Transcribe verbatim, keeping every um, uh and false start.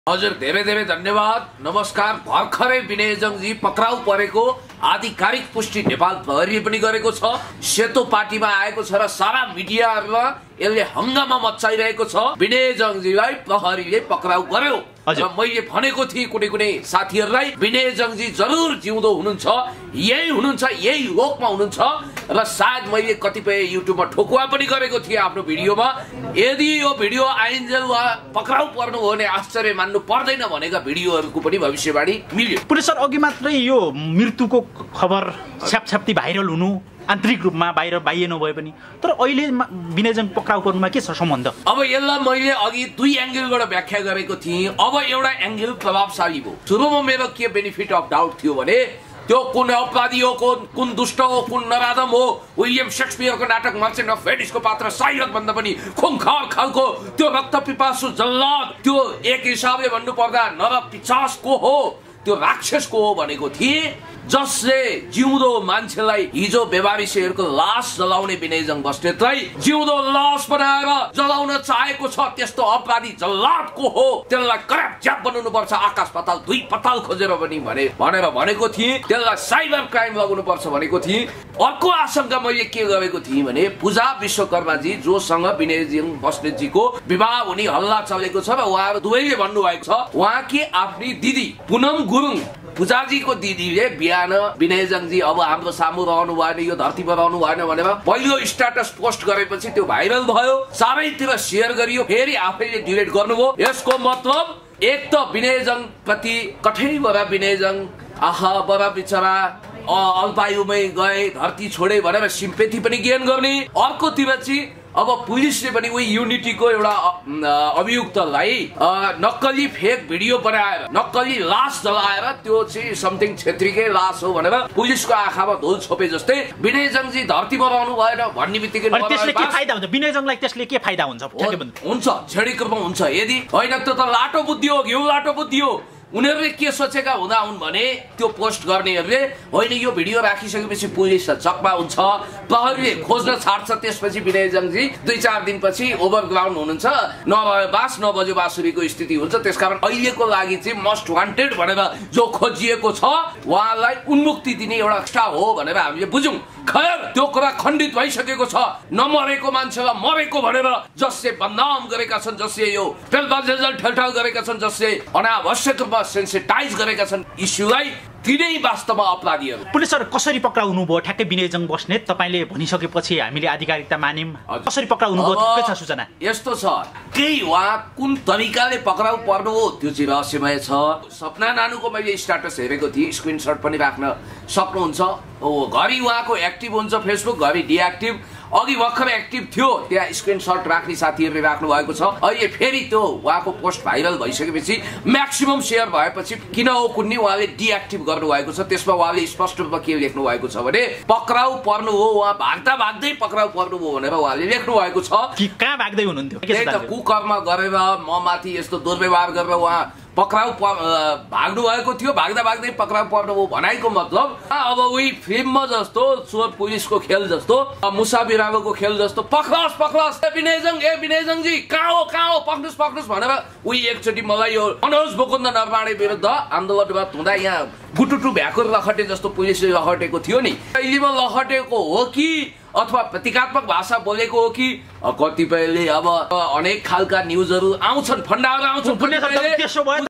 हजुर धेरै धेरै धन्यवाद। नमस्कार। भर्खरै विनयजङजी पक्राउ परेको आधिकारिक पुष्टि नेपाल प्रहरीले पनि गरेको छ। सेतो पार्टीमा आएको छ र सारा मिडियामा यसले हंगामा मचाइरहेको छ। विनयजङजीलाई प्रहरीले पक्राउ गर्यो र मैले भनेको थिएँ कुनै कुनै साथीहरूलाई विनयजङजी जरुर जिउँदो हुनुहुन्छ, यही हुनुहुन्छ, यही लोकमा हुनुहुन्छ र सायद मैले कतिपय युट्युबमा ठोकुवा पनि गरेको थिएँ आफ्नो भिडियोमा। यदि यो भिडियो आइन्जेल वा पक्राउ पर्नु हो भने आश्चर्य मान्नु पर्दैन भनेका भिडियोहरूको पनि भविष्यवाणी मिल्यो। पुलिस सर अघि मात्रै यो मृत्युको खबर छ्यापछ्याप्ती भाइरल हुनु आन्तरिक रूपमा बाहिर बाहिर नभए पनि, तर अहिले विनयजङ पक्राउ पर्नुमा के छ सम्बन्ध? अब यसलाई मैले अघि दुई एंगलबाट व्याख्या गरेको थिएँ। अब एउटा एंगल प्रभावशाली भयो। सुरुमा मेरो के बेनिफिट अफ डाउट थियो भने त्यो कुन अपराधी हो, कुन कुन दुष्ट हो, कुन नराधम हो, विलियम शेक्सपियरको नाटक मर्चेन्ट अफ भेनिसको पात्र साइलक भन्दा पनि खुङखार खालको त्यो रक्त पिपासु जल्लाद, त्यो एक हिसाबले भन्नु पर्दा नर पिचासको हो, त्यो राक्षसको हो भनेको थिए, जसले जिउँदो मान्छेलाई हिजो बेवारिसेहरूको लास जलाउने विनयजङ बस्नेतलाई जिउँदो लास बनाएर जलाउन चाहेको छ त्यस्तो अपराधी जल्लादको हो। त्यसलाई कराप ज्याप बनाउनु पर्छ, आकाश पाताल दुई पाताल खोजेर पनि भने भनेर भनेको थिएँ। त्यसलाई साइबर क्राइम लगाउनु पर्छ भनेको थिएँ। अर्को आशंका मैले के गरेको थिएँ भने पूजा विश्वकर्माजी जोसँग विनयजङ बस्नेतजीको विवाह हुने हल्ला चलेको छ र उहाँहरू दुवैले भन्नुभएको छ उहाँकी आफ्नी दिदी पुनम गुरुङ पूजाजीको दिदीले बिहान विनयजङजी अब हाम्रो सामु रहनु भएन, यो धरतीमा रहनु भएन भनेर पहिलो स्ट्याटस पोस्ट गरेपछि त्यो भाइरल भयो, चारैतिर सेयर गरियो, फेरि आफैले डिलिट गर्नुभयो। यसको मतलब एक त विनयजङ प्रति कठैबाट विनयजङ आहा बडा बिचरा अल्पायुमै गए, धरती छोडे भनेर सिम्पेथी पनि गेन गर्ने। अर्कोतिर चाहिँ अब पुलिसले पनि उही युनिटीको एउटा अभियुक्तलाई नक्कली फेक भिडियो बनाएर नक्कली लास जलाएर त्यो चाहिँ समथिङ छेत्रीकै लास हो भनेर पुलिसको आँखामा धुल छोपे जस्तै विनयजङजी धरतीमा रहनु भएन भन्ने बित्तिकै त्यसले के फाइदा हुन्छ? विनयजङलाई त्यसले के फाइदा हुन्छ? हुन्छ क्षणिकमा हुन्छ। यदि होइन त्यो त लाटो बुद्धि हो, घिउ लाटो बुद्धि हो। उनीहरूले के सोचेका हुँदा हुन् भने त्यो पोस्ट गर्नेहरूले होइन यो भिडियो राखिसकेपछि पुलिस चकमा हुन्छ, प्रहरीले खोज्न छाड्छ, त्यसपछि विनयजङजी दुई चार दिनपछि ओभरग्राउन्ड हुनुहुन्छ, नभए बास नबज्यो बाँसुरीको स्थिति हुन्छ। त्यसकारण अहिलेको लागि चाहिँ मस्ट वान्टेड भनेर जो खोजिएको छ उहाँलाई उन्मुक्ति दिने एउटा एक्स्ट्रा हो भनेर हामीले बुझौँ। खैर त्यो कुरा खण्डित भइसकेको छ। नमरेको मान्छेलाई मरेको भनेर जसले बदनाम गरेका छन्, जसले यो फेलबाजेल ठेलठाल गरेका छन्, जसले अनावश्यक रूपमा सेन्सिटाइज गरेका छन् इस्युलाई, तिनै वास्तवमा अपराधीहरू। पुलिस सर कसरी पक्राउनु भयो ठ्याक्कै विनयजङ बस्नेत? तपाईले भनिसकेपछि हामीले आधिकारिकता मान्यौं, कसरी पक्राउनु भयो के छ सूचना? यस्तो छ, केही उहाँ कुन तरिकाले पक्राउ पर्नु हो त्यो चाहिँ रहस्यमय छ। सपना नानुको मैले स्ट्याटस हेरेको थिएँ, स्क्रिनशट पनि राख्न सक्नुहुन्छ। घरि उहाँको एक्टिभ हुन्छ फेसबुक, घरि डिएक्टिभ। अघि भर्खर एक्टिभ थियो, त्यहाँ स्क्रिनशट राख्ने साथीहरूले राख्नु भएको छ। अहिले फेरि त्यो उहाँको पोस्ट भाइरल भइसकेपछि म्याक्सिमम सेयर भएपछि किन हो कुन्नी उहाँले डिएक्टिभ गर्नु भएको छ। त्यसमा उहाँले स्पष्ट रूपमा के लेख्नु भएको छ भने पक्राउ पर्नु हो, उहाँ भाग्दा भाग्दै पक्राउ पर्नु हो भनेर उहाँले लेख्नु भएको छ। कहाँ भाग्दै हुनुहुन्थ्यो? त्यही त कुकर्म गरेर म माथि यस्तो दुर्व्यवहार गरेर उहाँ पक्राउ भाग्नु भएको थियो, भाग्दा भाग्दै पक्राउ पर्नु हो भनेको मतलब अब उही फिल्ममा जस्तो चोर पुलिसको खेल जस्तो, मुसा बिरालोको खेल जस्तो पक्रास पक्रास ए विनयजङ ए विनयजङजी कहाँ हो कहाँ हो पक्नुस् पक्नुस् भनेर उही एकचोटि मलाई यो मनोज मुकुन्द नरवाणे विरुद्ध आन्दोलनबाट हुँदा यहाँ गुटुटु भ्याकुर लखटे जस्तो पुलिसले लखटेको थियो नि, अहिलेमा लखटेको हो कि अथवा प्रतीकात्मक भाषा बोलेको हो कि कतिपयले अब अनेक खालका न्युजहरू आउँछन्, फन्डाहरू आउँछन्।